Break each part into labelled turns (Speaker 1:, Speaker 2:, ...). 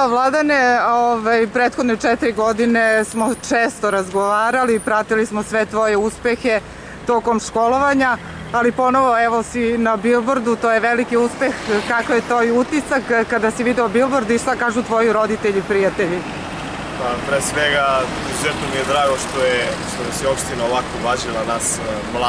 Speaker 1: Vladane, prethodne 4 godine smo često razgovarali, pratili smo sve tvoje uspehe tokom školovanja, ali ponovo evo si na Bilbordu, to je veliki uspeh. Kakav je to i utisak kada si video Bilbord i šta kažu tvoji roditelji i prijatelji?
Speaker 2: Pre svega, izuzetno mi je drago što nas je opština ovako uvažila, nas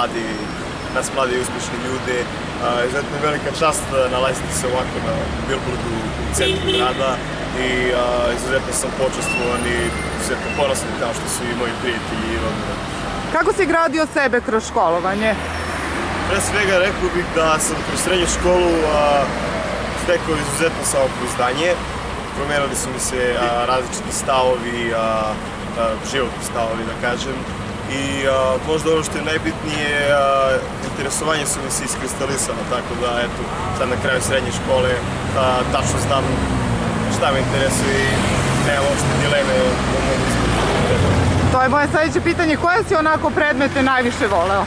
Speaker 2: mladi i uspešni ljudi. Izuzetno je velika čast nalaziti se ovako na Bilbordu u centru grada i izuzetno sam počastvovan i izuzetno ponosan kao što su i moji prijatelji i rodbina.
Speaker 1: Kako si gradio sebe kroz školovanje?
Speaker 2: Pre svega rekao bih da sam kroz srednju školu stekao izuzetno samopouzdanje. Promenili su mi se različiti stavovi, životni stavovi da kažem. I možda ono što je najbitnije, interesovanje su mi se iskristalisalo, tako da eto, sad na kraju srednje škole tačno znam šta me interesuje i nema uopšte dileme o mogu iskoristiti.
Speaker 1: To je moje sledeće pitanje, koje si onako predmete najviše voleo?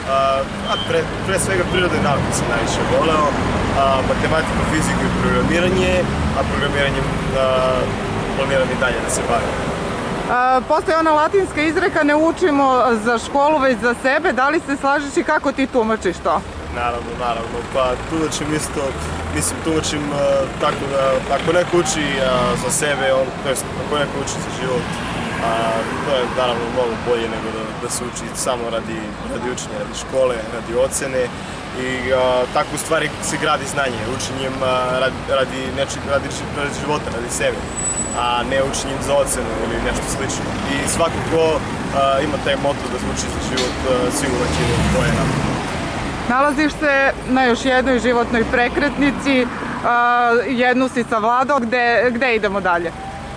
Speaker 2: Pre svega prirodne nauke sam najviše voleo, matematiku, fiziku i programiranje, a programiranjem planiram i dalje da se bavim.
Speaker 1: Postoji ona latinska izreka, ne učimo za školu, već za sebe. Da li se slažeš i kako ti tumačiš to?
Speaker 2: Naravno. Pa tumačim isto, tumačim tako da ako neko uči za sebe, ako neko uči za život, to je naravno mnogo bolje nego da se uči samo radi učenja, radi škole, radi ocene. I tako u stvari se gradi znanje, učenjem radi života, radi sebe, a ne učenjem za ocenu ili nešto slično. I svako ko ima taj moto da uči za život, sigurno će da boje napred.
Speaker 1: Nalaziš se na još jednoj životnoj prekretnici, jednu si savladao, gde idemo dalje?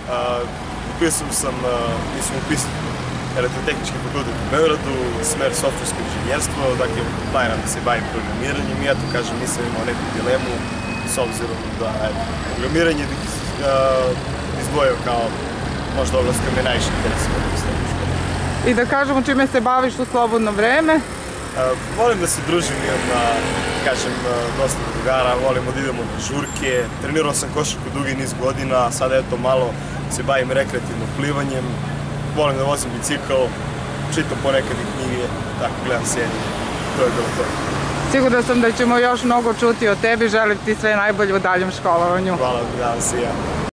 Speaker 2: Upisan Elektrotehnički fakultet u Beogradu, smer softversko inženjerstvo, dakle planiram da se bavim programiranjem i ja to kažem nisam imao neku dilemu s obzirom da programiranje bih izdvojio kao možda oblast koja me najviše interesuje.
Speaker 1: I da kažemo čime se baviš u slobodno vreme?
Speaker 2: Volim da se družim, imam dosta drugara, volimo da idemo na žurke, trenirao sam košarku dugi niz godina, sada eto malo se bavim rekreativnim plivanjem, volim da vozim bicikl, čitam ponekad i knjige, tako gledam serije, to je bilo to.
Speaker 1: Sigurno sam da ćemo još mnogo čuti o tebi, želim ti sve najbolje u daljem školovanju.
Speaker 2: Hvala, da se ja.